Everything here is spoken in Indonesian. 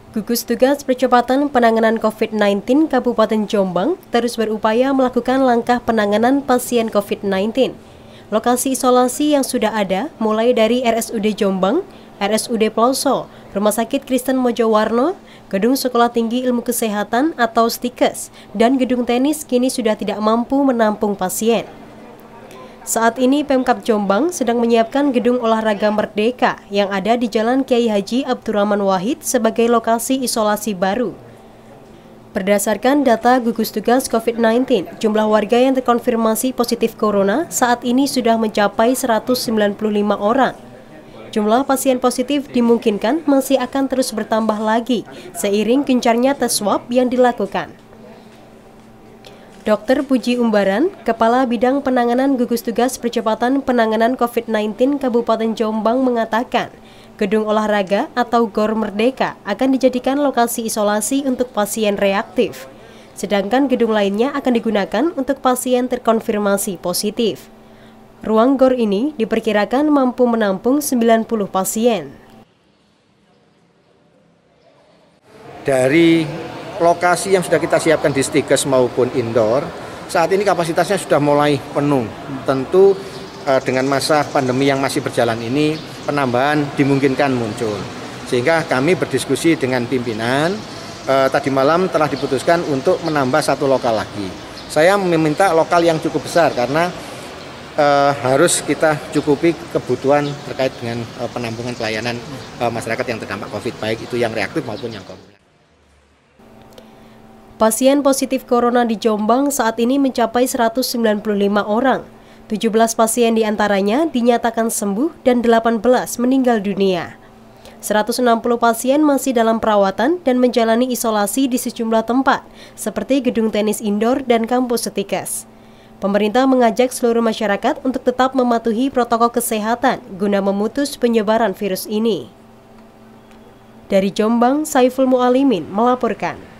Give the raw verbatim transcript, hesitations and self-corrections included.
Gugus Tugas Percepatan Penanganan COVID sembilan belas Kabupaten Jombang terus berupaya melakukan langkah penanganan pasien COVID sembilan belas. Lokasi isolasi yang sudah ada mulai dari R S U D Jombang, R S U D Pelosok, Rumah Sakit Kristen Mojowarno, Gedung Sekolah Tinggi Ilmu Kesehatan atau Stikes, dan gedung tenis kini sudah tidak mampu menampung pasien. Saat ini Pemkab Jombang sedang menyiapkan Gedung Olahraga Merdeka yang ada di Jalan Kiai Haji Abdurrahman Wahid sebagai lokasi isolasi baru. Berdasarkan data gugus tugas COVID sembilan belas, jumlah warga yang terkonfirmasi positif corona saat ini sudah mencapai seratus sembilan puluh lima orang. Jumlah pasien positif dimungkinkan masih akan terus bertambah lagi seiring gencarnya tes swab yang dilakukan. Dokter Puji Umbaran, Kepala Bidang Penanganan Gugus Tugas Percepatan Penanganan COVID sembilan belas Kabupaten Jombang mengatakan, Gedung Olahraga atau Gor Merdeka akan dijadikan lokasi isolasi untuk pasien reaktif, sedangkan gedung lainnya akan digunakan untuk pasien terkonfirmasi positif. Ruang Gor ini diperkirakan mampu menampung sembilan puluh pasien. Dari lokasi yang sudah kita siapkan di Stikes maupun indoor, saat ini kapasitasnya sudah mulai penuh. Tentu eh, dengan masa pandemi yang masih berjalan ini, penambahan dimungkinkan muncul. Sehingga kami berdiskusi dengan pimpinan, eh, tadi malam telah diputuskan untuk menambah satu lokal lagi. Saya meminta lokal yang cukup besar karena eh, harus kita cukupi kebutuhan terkait dengan eh, penampungan pelayanan eh, masyarakat yang terdampak COVID, baik itu yang reaktif maupun yang konflik. Pasien positif corona di Jombang saat ini mencapai seratus sembilan puluh lima orang. tujuh belas pasien diantaranya dinyatakan sembuh dan delapan belas meninggal dunia. seratus enam puluh pasien masih dalam perawatan dan menjalani isolasi di sejumlah tempat, seperti gedung tenis indoor dan kampus Stikes. Pemerintah mengajak seluruh masyarakat untuk tetap mematuhi protokol kesehatan guna memutus penyebaran virus ini. Dari Jombang, Saiful Mualimin melaporkan.